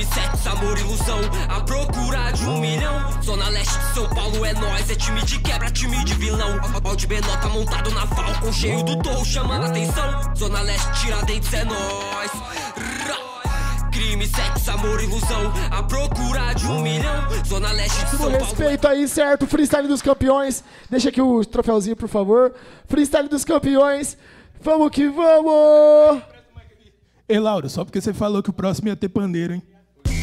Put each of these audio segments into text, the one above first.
Crime, sexo, amor, ilusão, à procura de 1 milhão. Zona Leste de São Paulo é nós, é time de quebra, time de vilão. Balde Benota montado na Falcon, cheio do torro chamando atenção. Zona Leste, Tiradentes é nós. Crime, sexo, amor, ilusão, à procura de 1 milhão. Zona Leste de São Paulo. Respeito aí, certo? Freestyle dos campeões. Deixa aqui o troféuzinho, por favor. Freestyle dos campeões. Vamos que vamos! Ei, Laura, só porque você falou que o próximo ia ter pandeiro, hein?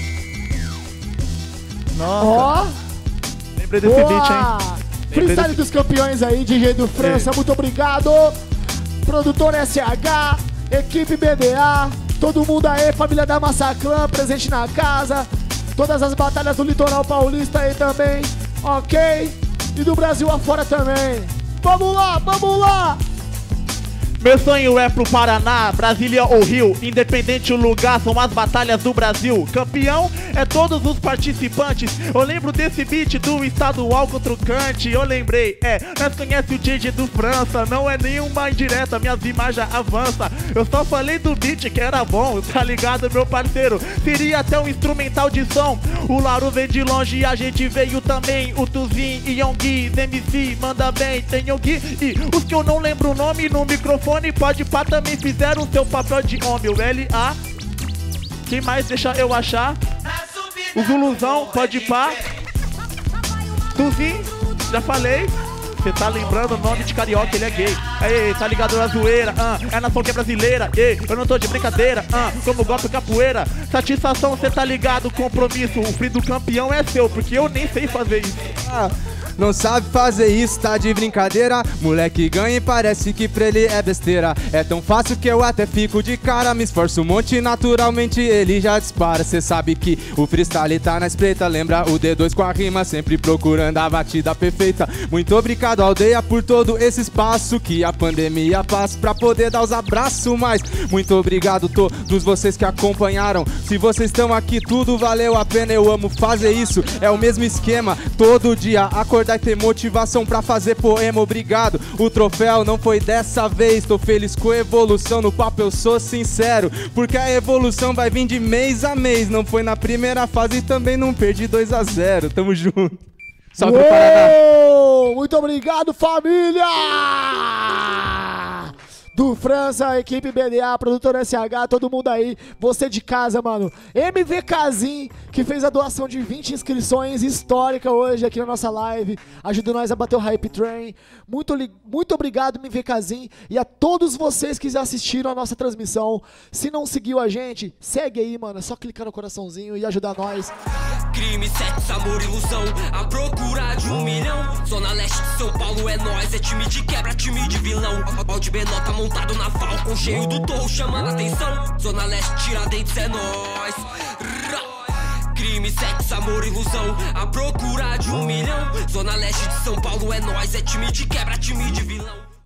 Nossa! Ó! Lembrei desse beat, hein? Freestyle dos campeões aí, DJ do França, muito obrigado! Produtor SH, equipe BDA, todo mundo aí, família da Massaclan, presente na casa, todas as batalhas do litoral paulista aí também, ok? E do Brasil afora também. Vamos lá, vamos lá! Meu sonho é pro Paraná, Brasília ou Rio, independente o lugar, são as batalhas do Brasil. Campeão é todos os participantes. Eu lembro desse beat do estadual contra o Cante. Eu lembrei, nós conhece o DJ do França. Não é nenhuma indireta, minhas rimas já avança. Eu só falei do beat que era bom, tá ligado, meu parceiro? Seria até um instrumental de som. O Lauro veio de longe e a gente veio também. O Tuzin e Yongui, MC, manda bem. Tem Yongui e os que eu não lembro o nome no microfone. Pode pá, também fizeram seu papel de homem. O L.A. Quem mais deixa eu achar? O Zuluzão, pode pá. Tuzin, já falei. Cê tá lembrando o nome de carioca, ele é gay. Aí, tá ligado na zoeira, é nação que é brasileira. Eu não tô de brincadeira, como golpe capoeira. Satisfação, cê tá ligado, compromisso. O fim do campeão é seu, porque eu nem sei fazer isso. Não sabe fazer isso, tá de brincadeira. Moleque ganha e parece que pra ele é besteira. É tão fácil que eu até fico de cara. Me esforço um monte e naturalmente ele já dispara. Cê sabe que o freestyle tá na espreita. Lembra o D2 com a rima, sempre procurando a batida perfeita. Muito obrigado aldeia por todo esse espaço que a pandemia passa pra poder dar os abraços. Mas muito obrigado todos vocês que acompanharam. Se vocês estão aqui tudo valeu a pena. Eu amo fazer isso, é o mesmo esquema. Todo dia acordar e ter motivação pra fazer poema, obrigado. O troféu não foi dessa vez, tô feliz com a evolução. No papo eu sou sincero, porque a evolução vai vir de mês a mês. Não foi na primeira fase e também não perdi 2-0, tamo junto. Salve pro Paraná. Muito obrigado, família! Do França, equipe BDA, produtor SH, todo mundo aí, você de casa, mano. MVKzinho, que fez a doação de 20 inscrições histórica hoje aqui na nossa live, ajudou nós a bater o Hype Train. Muito obrigado, MVKzinho, e a todos vocês que já assistiram a nossa transmissão. Se não seguiu a gente, segue aí, mano, é só clicar no coraçãozinho e ajudar nós. Crime, sexo, amor, ilusão, à procura de 1 milhão. Zona Leste de São Paulo é nós, é time de quebra, time de vilão. Balde Benota montado na Falcon, cheio do torro chamando atenção. Zona Leste, Tiradentes é nós. Crime, sexo, amor, ilusão, à procura de 1 milhão. Zona Leste de São Paulo é nós, é time de quebra, time de vilão.